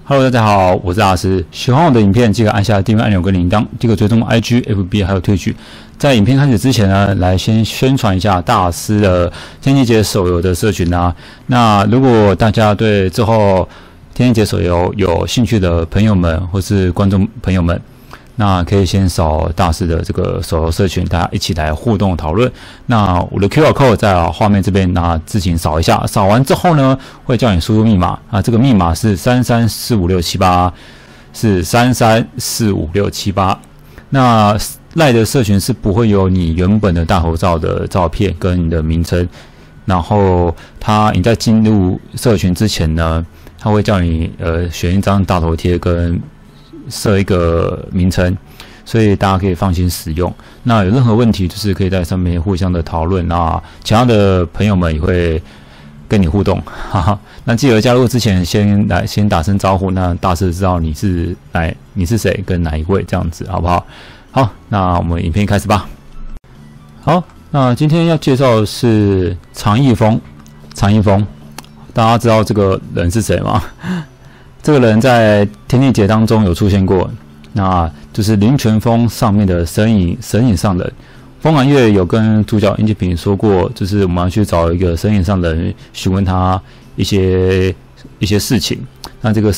Hello， 大家好，我是大师。喜欢我的影片，记得按下订阅按钮跟铃铛，记得追踪 IG、FB 还有Twitch。在影片开始之前呢，来先宣传一下大师的天气节手游的社群啊。那如果大家对之后天气节手游有兴趣的朋友们，或是观众朋友们，那可以先扫大师的这个手游社群，大家一起来互动讨论。那我的 QR code 在画面这边，自行扫一下。扫完之后呢，会叫你输入密码啊，这个密码是33456788，是33456788。那赖的社群是不会有你原本的大头照的照片跟你的名称，然后你在进入社群之前呢，他会叫你选一张大头贴跟设一个名称，所以大家可以放心使用。那有任何问题，就是可以在上面互相的讨论。那其他的朋友们也会跟你互动，哈哈。那记得加入之前先打声招呼，那大师知道你是谁跟哪一位，这样子好不好？好，那我们影片开始吧。好，那今天要介绍的是常一峰。大家知道这个人是谁吗？这个人在天地节当中有出现过，那就是灵泉峰上面的神隐上人。风寒月有跟主角殷建平说过，就是我们要去找一个神隐上人，询问他一些事情。那这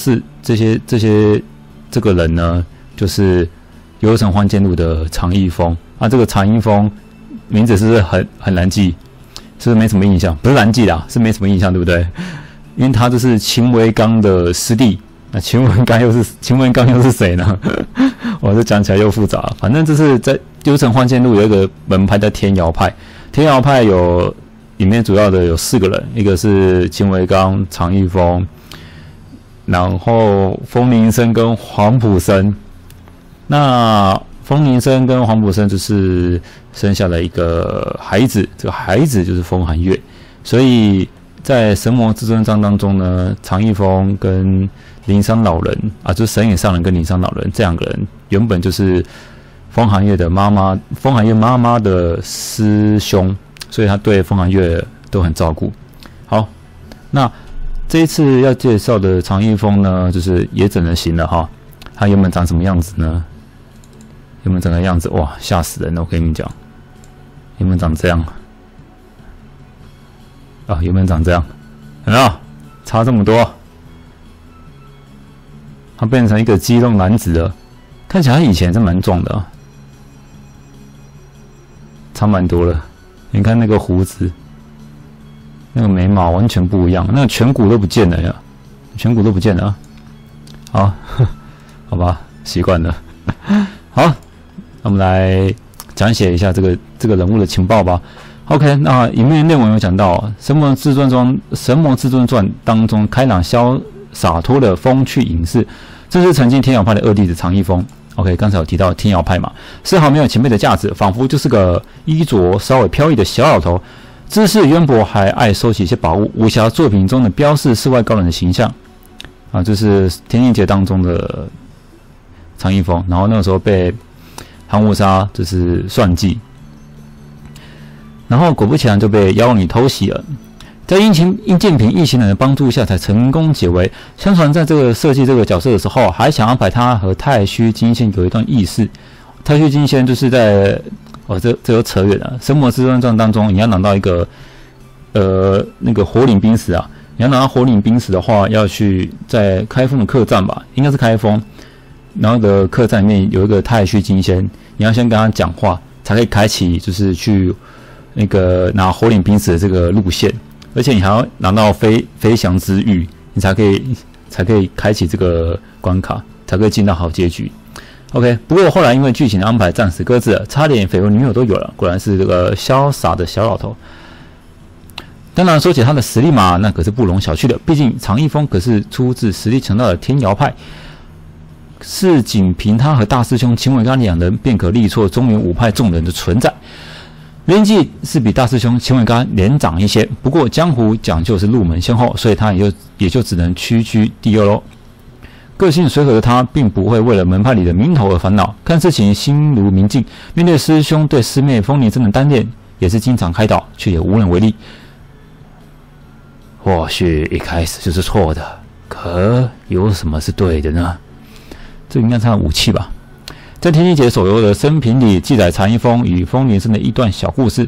个人呢，就是幽城幻剑录的常一峰。那这个常一峰名字是不是很难记？是不是没什么印象？不是难记啦，是没什么印象，对不对？因为他就是秦维刚的师弟。那秦文刚又是谁呢？我这讲起来又复杂。反正就是在幽城幻剑录有一个门派叫天瑶派。天瑶派里面主要的有4个人，一个是秦维刚、常一峰，然后风铃声跟黄埔生。那风铃声跟黄埔生就是生下了一个孩子，这个孩子就是风寒月。所以在神魔至尊章当中呢，常一峰跟灵山老人啊，就是神隐上人跟灵山老人这2个人，原本就是风寒月妈妈的师兄，所以他对风寒月都很照顾。好，那这一次要介绍的常一峰呢，就是也整人形了哈。他原本长什么样子呢？原本长的样子，哇，吓死人了！我跟你们讲，原本长这样啊，原本长这样，有没有差这么多？他变成一个肌肉男子了，看起来他以前是蛮壮的差蛮多了。你看那个胡子，那个眉毛完全不一样，那个颧骨都不见了呀，颧骨都不见了。好，好吧，习惯了。好，那我们来讲解一下这个人物的情报吧。OK， 那影片内容有讲到《神魔至尊传》当中开朗潇洒脱的风趣隐士，这是曾经天瑶派的2弟子常一峰。OK， 刚才有提到天瑶派嘛，丝毫没有前辈的架子，仿佛就是个衣着稍微飘逸的小老头，知识渊博，还爱收集一些宝物，武侠作品中的标示世外高人的形象啊，就是天地节当中的常一峰。然后那个时候被韩无沙就是算计，然后果不其然就被妖女偷袭了。在殷建平一行人的帮助下，才成功解围。相传在这个设计这个角色的时候，还想安排他和太虚金仙有一段轶事。太虚金仙就是在这又扯远了。神魔至尊传当中，你要拿到一个那个火领兵石啊，你要拿到火领兵石的话，要去在开封的客栈吧，应该是开封。然后的客栈里面有一个太虚金仙，你要先跟他讲话，才可以开启就是去那个拿火领兵石的这个路线。而且你还要拿到飞翔之玉，你才可以开启这个关卡，才可以进到好结局。OK， 不过后来因为剧情的安排暂时搁置了，差点绯闻女友都有了，果然是这个潇洒的小老头。当然说起他的实力嘛，那可是不容小觑的，毕竟常一峰可是出自实力强大的天瑶派，是仅凭他和大师兄秦伟刚2人便可力挫中原5派众人的存在。年纪是比大师兄秦伟刚年长一些，不过江湖讲究是入门先后，所以他也就只能屈居第2喽。个性随和的他，并不会为了门派里的名头而烦恼，看事情心如明镜。面对师兄对师妹风铃真的单恋，也是经常开导，却也无能为力。或许一开始就是错的， 可有什么是对的呢？这应该是他的武器吧。在天机姐手游的生平里记载常一峰与风铃声的一段小故事。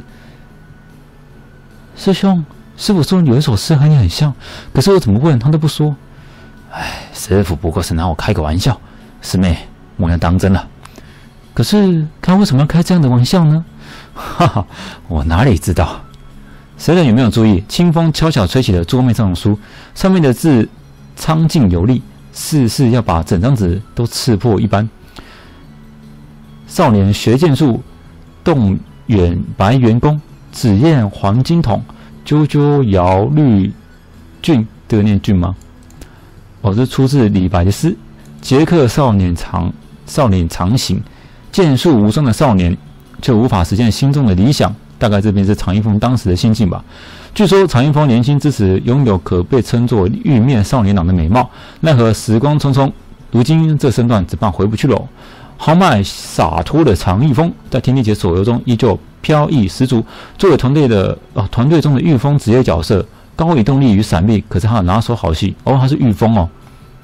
师兄，师傅说有一首诗和你很像，可是我怎么问他都不说。哎，师傅不过是拿我开个玩笑，师妹莫要当真了。可是他为什么要开这样的玩笑呢？哈哈，我哪里知道。谁人有没有注意，清风悄悄吹起了桌面上的书，上面的字苍劲有力，似是要把整张纸都刺破一般。少年学剑术，动远白猿弓，紫焰黄金筒，啾啾摇绿俊，这个念俊吗？哦，这出自李白的诗。杰克少年常行，剑术无双的少年，却无法实现心中的理想。大概这便是常一峰当时的心境吧。据说常一峰年轻之时拥有可被称作玉面少年郎的美貌，奈何时光匆匆，如今这身段只怕回不去喽。豪迈洒脱的常一峰，在天地姐手游中依旧飘逸十足。作为团队中的御风职业角色，高移动力与闪避可是他的拿手好戏哦。他是御风哦。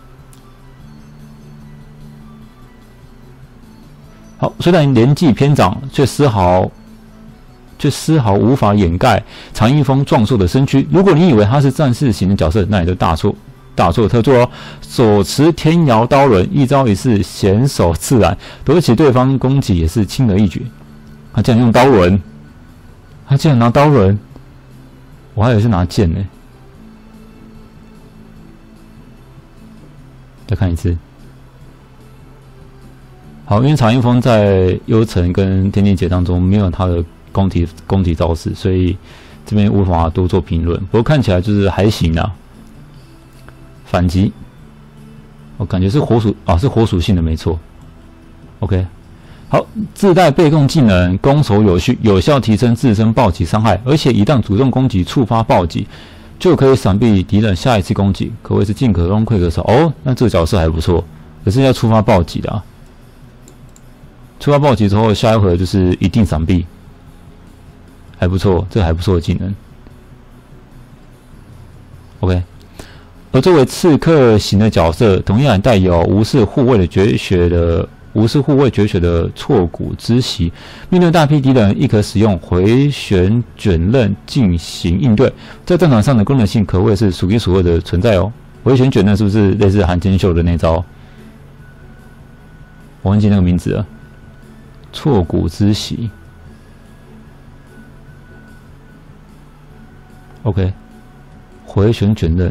好，虽然年纪偏长，却丝毫无法掩盖常一峰壮硕的身躯。如果你以为他是战士型的角色，那你就大错特错哦！手持天摇刀轮，一招一式娴手自然，躲起对方攻击也是轻而易举。他竟然用刀轮，他竟然拿刀轮，我还以为是拿剑呢。再看一次。好，因为常一峰在幽城跟天地姐当中没有他的攻击招式，所以这边无法多做评论。不过看起来就是还行啊。反击，我感觉是火属性的没错。OK， 好，自带被动技能，攻守有序，有效提升自身暴击伤害，而且一旦主动攻击触发暴击，就可以闪避敌人下一次攻击，可谓是进可攻退可守。哦，那这个角色还不错，可是要触发暴击的啊。触发暴击之后，下一回合就是一定闪避，还不错，这还不错的技能。OK。而作为刺客型的角色，同样带有无视护卫绝学的错骨之袭，面对大批敌人，亦可使用回旋卷刃进行应对。在战场上的功能性可谓是数一数二的存在哦。回旋卷刃是不是类似韩千秀的那招？我忘记那个名字了。错骨之袭。OK， 回旋卷刃。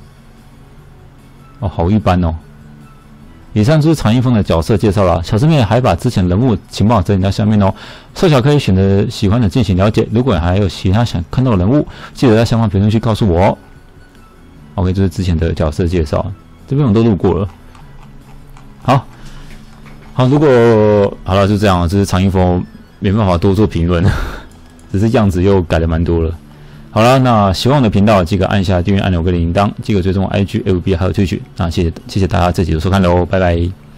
哦，好一般哦。以上就是常一峰的角色介绍了，小师妹还把之前人物情报整理到下面哦，少小可以选择喜欢的进行了解。如果还有其他想看到的人物，记得在下方评论区告诉我哦。OK， 这是之前的角色介绍，这边我都录过了。好，如果好了就这样，这是常一峰没办法多做评论，只是样子又改了蛮多了。好了，那喜欢我的频道，记得按下订阅按钮跟铃铛，记得追踪我 IG、FB 还有Twitch。那谢谢大家这集的收看喽，拜拜。